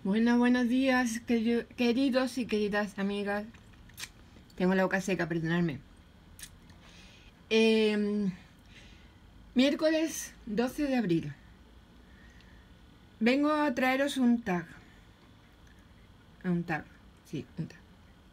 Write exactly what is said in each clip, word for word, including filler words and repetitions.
Bueno, buenos días, queri- queridos y queridas amigas. Tengo la boca seca, perdonadme. Eh, miércoles doce de abril. Vengo a traeros un tag. Un tag, sí, un tag.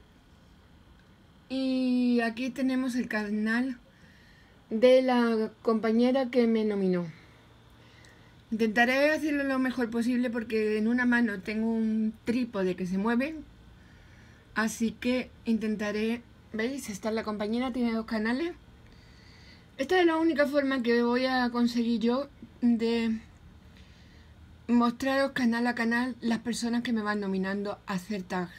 Y aquí tenemos el canal de la compañera que me nominó. Intentaré hacerlo lo mejor posible porque en una mano tengo un trípode que se mueve. Así que intentaré... ¿Veis? Esta es la compañera, tiene dos canales. Esta es la única forma que voy a conseguir yo de mostraros canal a canal las personas que me van nominando a hacer tag.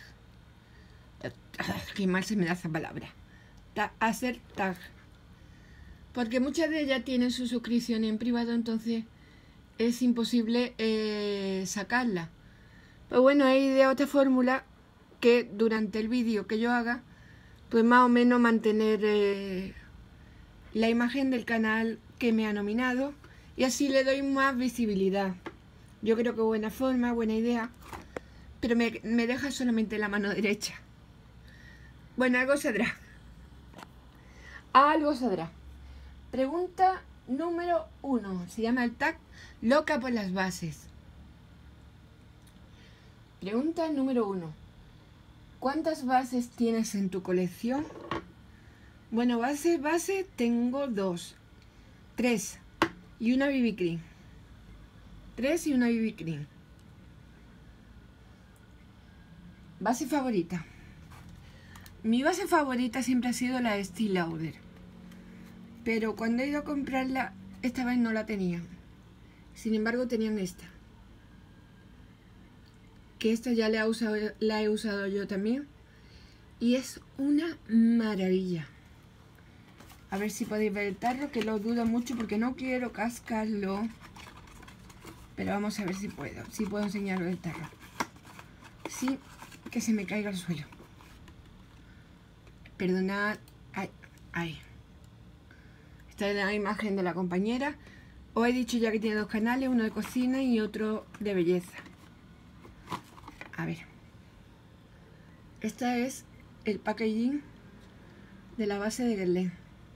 Qué mal se me da esa palabra. Ta- hacer tag. Porque muchas de ellas tienen su suscripción en privado, entonces es imposible eh, sacarla. Pero bueno, he ideado otra fórmula que durante el vídeo que yo haga, pues más o menos mantener eh, la imagen del canal que me ha nominado y así le doy más visibilidad. Yo creo que buena forma, buena idea, pero me, me deja solamente la mano derecha. Bueno, algo saldrá. Algo saldrá. Pregunta número uno. Se llama el tag Loca por las bases. Pregunta número uno. ¿Cuántas bases tienes en tu colección? Bueno, base, base, tengo dos. Tres. Y una B B Cream. Tres y una B B Cream. Base favorita. Mi base favorita siempre ha sido la Estée Lauder. Pero cuando he ido a comprarla, esta vez no la tenían. Sin embargo, tenían esta. Que esta ya la he usado, la he usado yo también. Y es una maravilla. A ver si podéis ver el tarro, que lo dudo mucho porque no quiero cascarlo. Pero vamos a ver si puedo. Si puedo enseñaros el tarro. Sí, que se me caiga al suelo. Perdonad. Ay, ay. Esta es la imagen de la compañera. Os he dicho ya que tiene dos canales, uno de cocina y otro de belleza. A ver. Esta es el packaging de la base de Guerlain.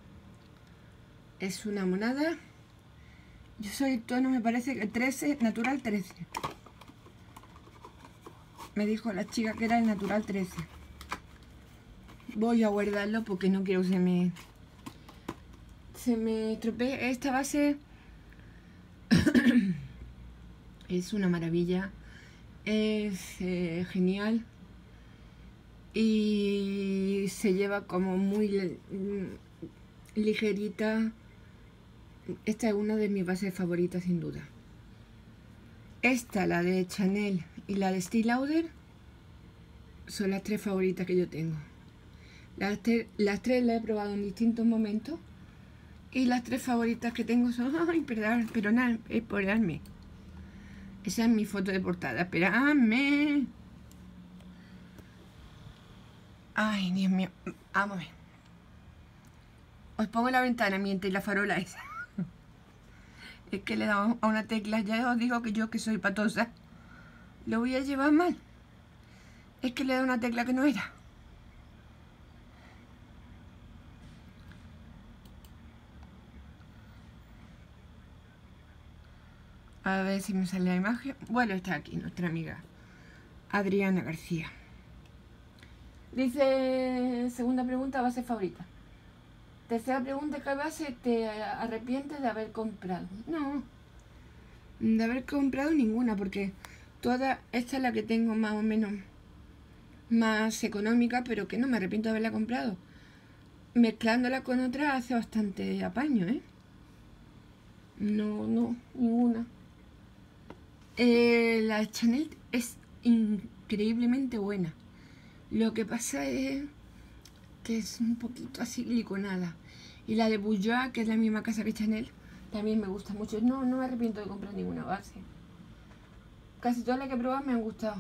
Es una monada. Yo soy tono, me parece que trece, natural trece. Me dijo la chica que era el natural trece. Voy a guardarlo porque no quiero que se me... Se me estropee. Esta base es una maravilla. Es eh, genial. Y se lleva como muy ligerita. Esta es una de mis bases favoritas sin duda. Esta, la de Chanel y la de Estée Lauder, son las tres favoritas que yo tengo. Las, las tres las he probado en distintos momentos. Y las tres favoritas que tengo son... Ay, perdón, pero nada, esperadme. Esa es mi foto de portada, esperadme. Ay, Dios mío. Vamos a ver. Os pongo la ventana mientras la farola esa. Es que le he dado a una tecla. Ya os digo que yo que soy patosa lo voy a llevar mal. Es que le he dado una tecla que no era. A ver si me sale la imagen. Bueno, está aquí nuestra amiga Adriana García. Dice, segunda pregunta, base favorita. Tercera pregunta, ¿qué base te arrepientes de haber comprado? No, de haber comprado ninguna, porque toda esta es la que tengo más o menos más económica, pero que no me arrepiento de haberla comprado. Mezclándola con otra hace bastante apaño, ¿eh? No, no, ninguna. Eh, la Chanel es increíblemente buena. Lo que pasa es que es un poquito así siliconada. Y la de Bourjois, que es la misma casa que Chanel, también me gusta mucho. No, no me arrepiento de comprar ninguna base. Casi todas las que he probado me han gustado.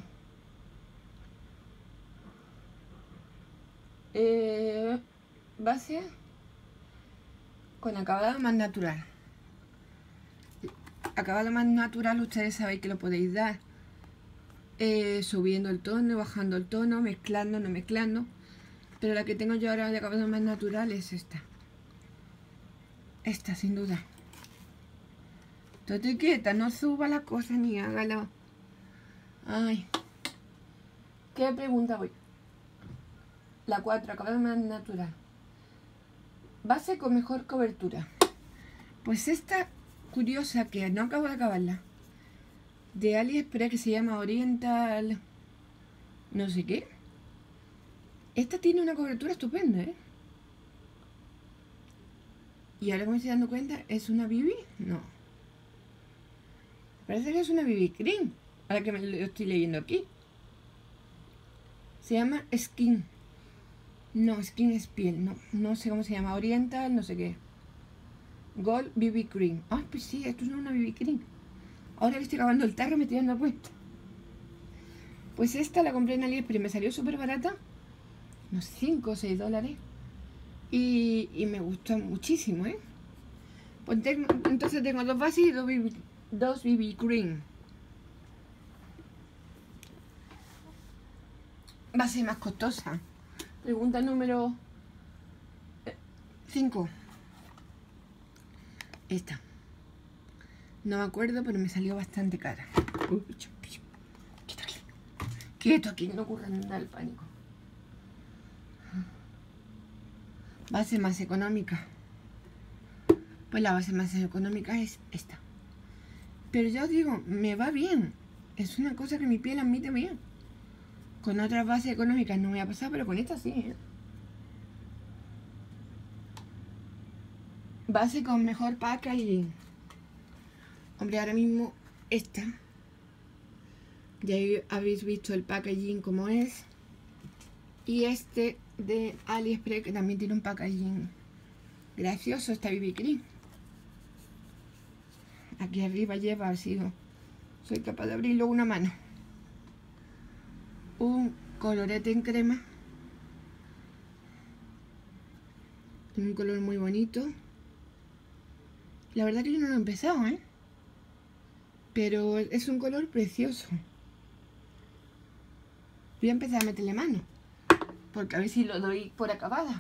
Eh, base con acabado más natural. Acabado más natural, ustedes sabéis que lo podéis dar eh, subiendo el tono, bajando el tono, mezclando, no mezclando. Pero la que tengo yo ahora de acabado más natural es esta. Esta, sin duda. Estate quieta, no suba la cosa ni hágalo. Ay. ¿Qué pregunta voy? La cuatro, acabado más natural. Base con mejor cobertura. Pues esta curiosa que no acabo de acabarla. De AliExpress, que se llama Oriental no sé qué. Esta tiene una cobertura estupenda, ¿eh? Y ahora que me estoy dando cuenta, ¿es una B B? No. Parece que es una B B Cream. Ahora que me lo estoy leyendo aquí. Se llama Skin. No, Skin es piel. No, no sé cómo se llama. Oriental, no sé qué. Gold B B Cream. Ah, pues sí, esto es una B B Cream. Ahora que estoy acabando el tarro me estoy dando cuenta. Pues esta la compré en AliExpress. Me salió súper barata. Unos cinco o seis dólares. Y, y me gustó muchísimo, ¿eh? Pues tengo, entonces tengo dos bases y dos B B, dos B B Cream. Base más costosa. Pregunta número cinco. Esta. No me acuerdo, pero me salió bastante cara. Quieto aquí. Quieto aquí, no ocurra nada el pánico. Base más económica. Pues la base más económica es esta. Pero ya os digo, me va bien. Es una cosa que mi piel admite bien. Con otras bases económicas no me ha pasado, pero con esta sí, ¿eh? Base con mejor packaging. Hombre, ahora mismo esta. Ya habéis visto el packaging como es. Y este de AliExpress, que también tiene un packaging gracioso, esta B B Cream. Aquí arriba lleva, así, soy capaz de abrirlo con una mano. Un colorete en crema. En un color muy bonito. La verdad que yo no lo he empezado, ¿eh? Pero es un color precioso. Voy a empezar a meterle mano. Porque a ver si lo doy por acabada.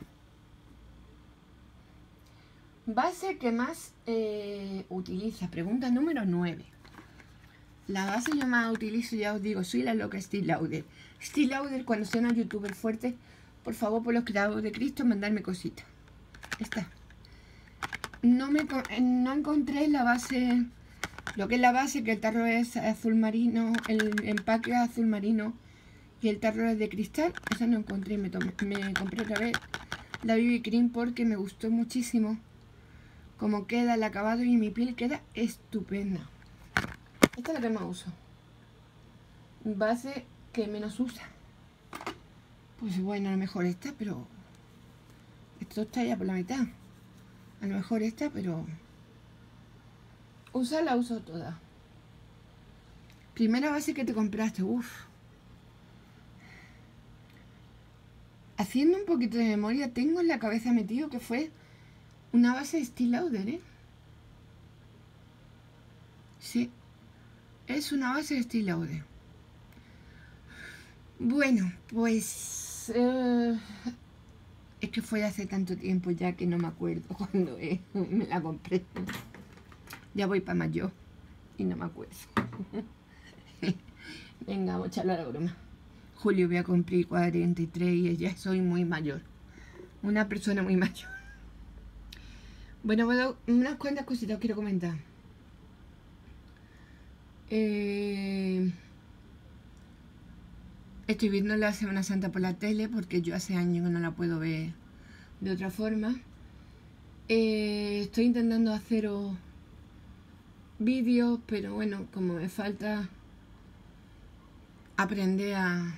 Base que más eh, utiliza. Pregunta número nueve. La base yo más utilizo, ya os digo, soy la loca Estée Lauder. Estée Lauder, cuando sea una youtuber fuerte, por favor, por los creados de Cristo, mandarme cositas. Esta. No, me, no encontré la base, lo que es la base, que el tarro es azul marino, el empaque es azul marino y el tarro es de cristal. Esa no encontré, me, tomé, me compré otra vez la B B Cream porque me gustó muchísimo cómo queda el acabado y mi piel queda estupenda. Esta es la que más uso. Base que menos usa. Pues bueno, a lo mejor esta, pero esto está ya por la mitad. A lo mejor esta, pero usa la uso toda. Primera base que te compraste, uff. Haciendo un poquito de memoria, tengo en la cabeza metido que fue una base de Estée Lauder, ¿eh? Sí, es una base de Estée Lauder. Bueno, pues eh, es que fue hace tanto tiempo ya que no me acuerdo cuando eh, me la compré. Ya voy para mayor y no me acuerdo. Venga, vamos a echarle a la broma. Julio voy a cumplir cuarenta y tres y ya soy muy mayor. Una persona muy mayor. Bueno, bueno, unas cuantas cositas quiero comentar. Eh, estoy viendo la Semana Santa por la tele porque yo hace años que no la puedo ver de otra forma. Eh, estoy intentando haceros vídeos, pero bueno, como me falta aprender a,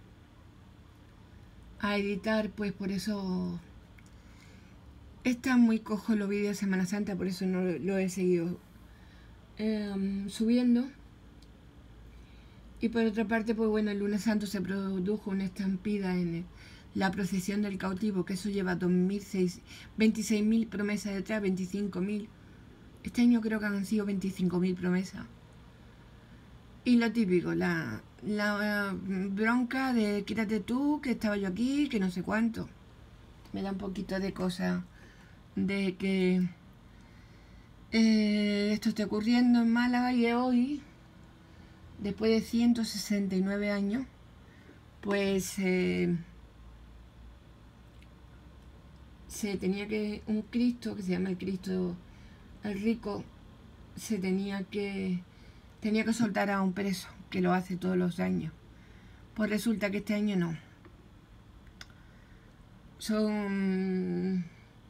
a editar, pues por eso están muy cojos los vídeos de Semana Santa, por eso no lo he seguido eh, subiendo. Y por otra parte, pues bueno, el lunes santo se produjo una estampida en el, la procesión del cautivo, que eso lleva veintiséis mil promesas detrás, veinticinco mil. Este año creo que han sido veinticinco mil promesas. Y lo típico, la, la uh, bronca de quítate tú, que estaba yo aquí, que no sé cuánto. Me da un poquito de cosa de que eh, esto esté ocurriendo en Málaga y hoy, después de ciento sesenta y nueve años, pues eh, se tenía que, un Cristo que se llama el Cristo el Rico, se tenía que tenía que soltar a un preso, que lo hace todos los años. Pues resulta que este año no. Son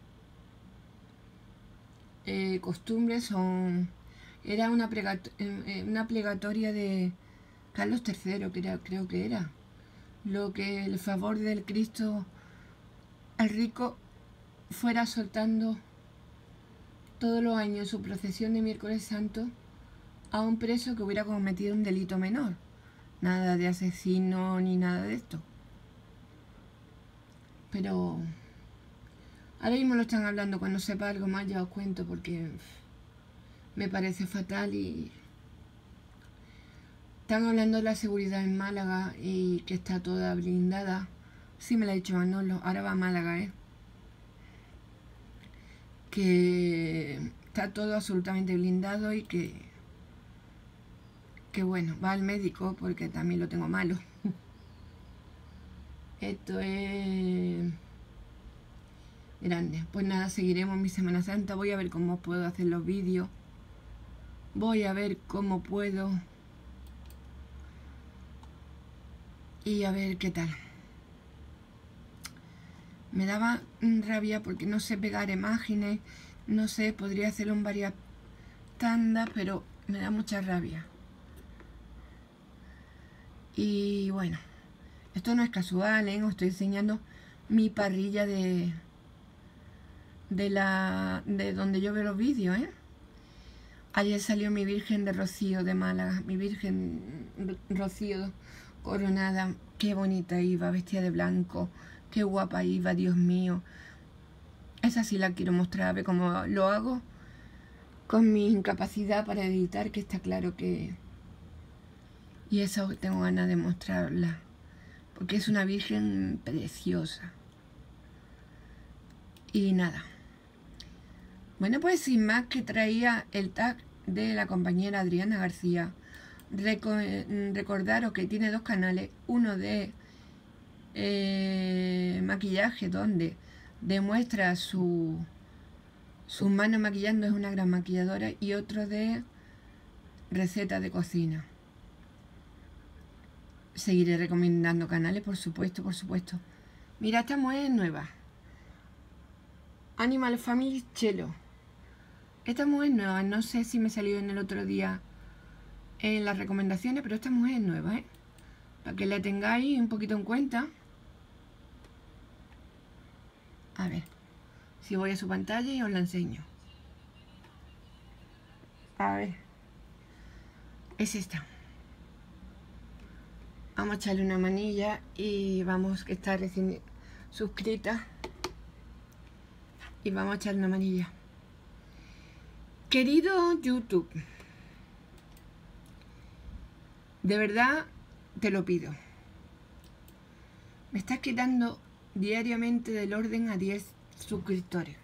eh, costumbres, son era una, plegato, eh, una plegatoria de Carlos tercero, que era, creo que era, lo que el favor del Cristo el Rico fuera soltando todos los años en su procesión de miércoles santo a un preso que hubiera cometido un delito menor. Nada de asesino ni nada de esto. Pero ahora mismo lo están hablando. Cuando sepa algo más ya os cuento, porque me parece fatal. Y están hablando de la seguridad en Málaga y que está toda blindada. Sí, me lo ha dicho Manolo. Ahora va a Málaga, ¿eh? Que está todo absolutamente blindado y que que bueno, va al médico porque también lo tengo malo. Esto es grande. Pues nada, seguiremos mi Semana Santa. Voy a ver cómo puedo hacer los vídeos. Voy a ver cómo puedo. Y a ver qué tal. Me daba rabia porque no sé pegar imágenes. No sé, podría hacerlo en varias tandas, pero me da mucha rabia. Y bueno, esto no es casual, ¿eh? Os estoy enseñando mi parrilla de de la de donde yo veo los vídeos, ¿eh? Ayer salió mi Virgen de Rocío de Málaga, mi Virgen Rocío coronada. Qué bonita iba, vestida de blanco, qué guapa iba, Dios mío. Esa sí la quiero mostrar, a ver cómo lo hago con mi incapacidad para editar, que está claro que... Y esa tengo ganas de mostrarla, porque es una virgen preciosa. Y nada. Bueno, pues sin más, que traía el tag de la compañera Adriana García. Reco recordaros que tiene dos canales. Uno de eh, maquillaje, donde demuestra su, sus manos maquillando, es una gran maquilladora. Y otro de recetas de cocina. Seguiré recomendando canales, por supuesto, por supuesto. Mira, esta mujer es nueva. Animal Family Chelo. Esta mujer es nueva. No sé si me salió en el otro día en las recomendaciones, pero esta mujer es nueva, ¿eh? Para que la tengáis un poquito en cuenta. A ver, si voy a su pantalla y os la enseño. A ver. Es esta. Vamos a echarle una manilla y vamos, que está recién suscrita. Y vamos a echarle una manilla. Querido YouTube, de verdad te lo pido. Me estás quitando diariamente del orden a diez suscriptores.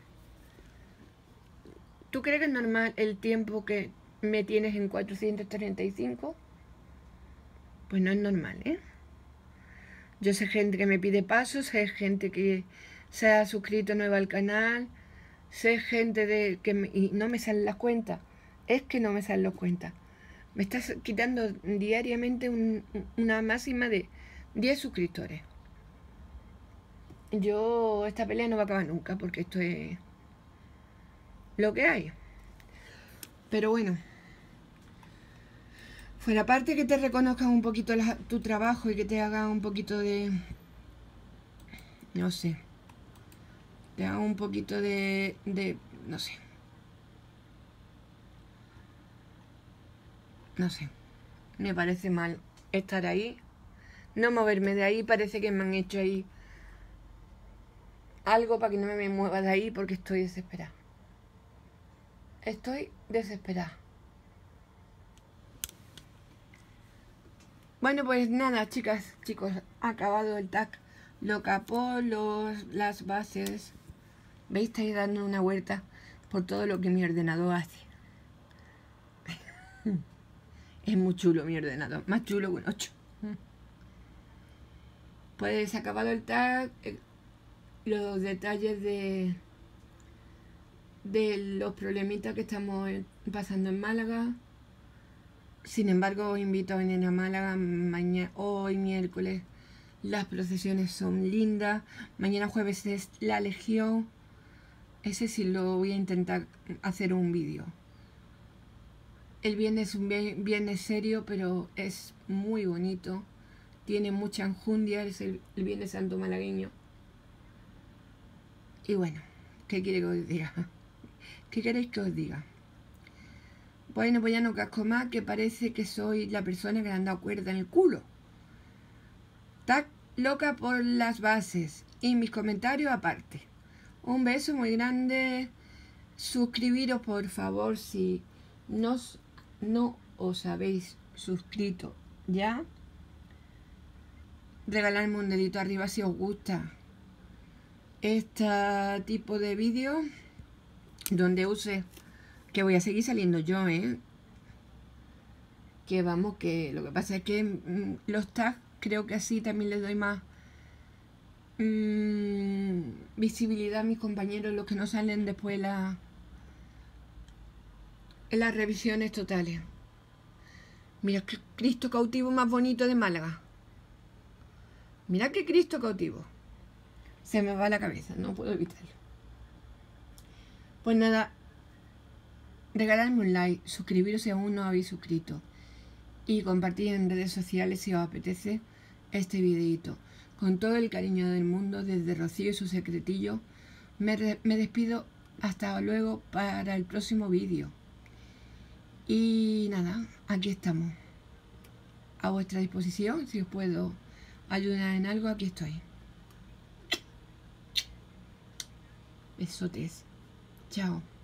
¿Tú crees que es normal el tiempo que me tienes en cuatrocientos treinta y cinco? Pues no es normal, ¿eh? Yo sé gente que me pide pasos, sé gente que se ha suscrito nueva al canal, sé gente de que me, y no me salen las cuentas. Es que no me salen las cuentas. Me estás quitando diariamente un, una máxima de diez suscriptores. Yo, esta pelea no va a acabar nunca, porque esto es lo que hay. Pero bueno, fuera parte que te reconozcan un poquito la, tu trabajo y que te hagan un poquito de... No sé. Te hagan un poquito de... de no sé. No sé. Me parece mal estar ahí. No moverme de ahí. Parece que me han hecho ahí algo para que no me mueva de ahí, porque estoy desesperada. Estoy desesperada. Bueno, pues nada, chicas, chicos, ha acabado el tag. Lo capó, los, las bases. ¿Veis? Estáis dando una vuelta por todo lo que mi ordenador hace. Es muy chulo mi ordenador, más chulo que un ocho. Pues acabado el tag, eh, los detalles de, de los problemitas que estamos pasando en Málaga. Sin embargo, os invito a venir a Málaga mañana, hoy miércoles. Las procesiones son lindas. Mañana jueves es la Legión. Ese sí lo voy a intentar hacer un vídeo. El viernes es un viernes serio, pero es muy bonito. Tiene mucha enjundia, es el, el Viernes Santo malagueño. Y bueno, ¿qué quiere que os diga? ¿Qué queréis que os diga? Bueno, pues ya no casco más, que parece que soy la persona que le han dado cuerda en el culo. Está loca por las bases y mis comentarios aparte. Un beso muy grande. Suscribiros, por favor, si no, no os habéis suscrito ya. Regalarme un dedito arriba si os gusta este tipo de vídeo donde use, que voy a seguir saliendo yo, ¿eh? Que vamos, que lo que pasa es que mmm, los tags creo que así también les doy más mmm, visibilidad a mis compañeros, los que no salen después en, la, en las revisiones totales. Mira qué Cristo cautivo más bonito de Málaga. Mira qué Cristo cautivo. Se me va la cabeza, no puedo evitarlo. Pues nada, regalarme un like, suscribiros si aún no habéis suscrito y compartir en redes sociales si os apetece este videito. Con todo el cariño del mundo, desde Rocío y su secretillo, me, me despido. Hasta luego para el próximo vídeo. Y nada, aquí estamos. A vuestra disposición, si os puedo ayudar en algo, aquí estoy. Besotes. Chao.